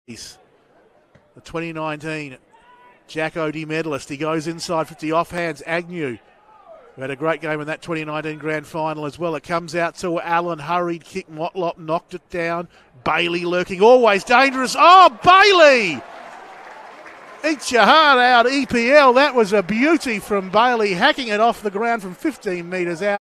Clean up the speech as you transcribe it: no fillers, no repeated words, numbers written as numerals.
The 2019 Jack Odie medalist. He goes inside 50 off hands. Agnew, who had a great game in that 2019 grand final as well. It comes out to Allen, hurried kick. Motlop knocked it down. Bailey lurking, always dangerous. Oh, Bailey! Eat your heart out, EPL. That was a beauty from Bailey, hacking it off the ground from 15 metres out.